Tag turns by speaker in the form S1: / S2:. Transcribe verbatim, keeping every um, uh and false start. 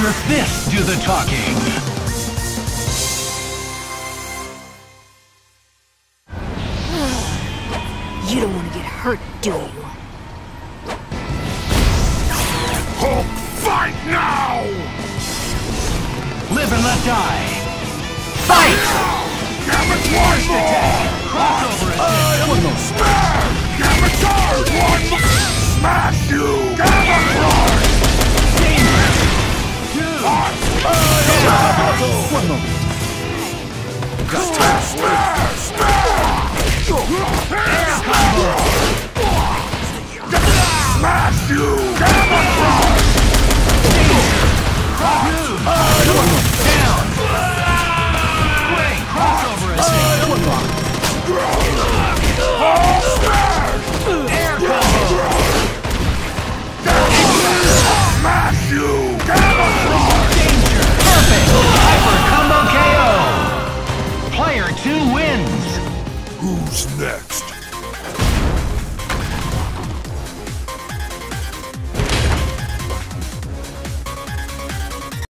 S1: your fists do the talking.
S2: You don't want to get hurt, do you?
S3: Hulk, fight now!
S1: Live and let die. Fight!
S3: Gamut one more!
S1: Crossover attack.
S3: One more smash! Gamut charge! One more! Smash you! Gamut charge!
S1: Two.
S3: One more! Smash! Smash! Smash! Smash you! Gamut charge!
S1: Down. Great crossover attack. Air combo.
S3: Smash you! Gamut charge!
S1: Danger. Perfect. Hyper combo K O. Player two wins.
S3: Who's next?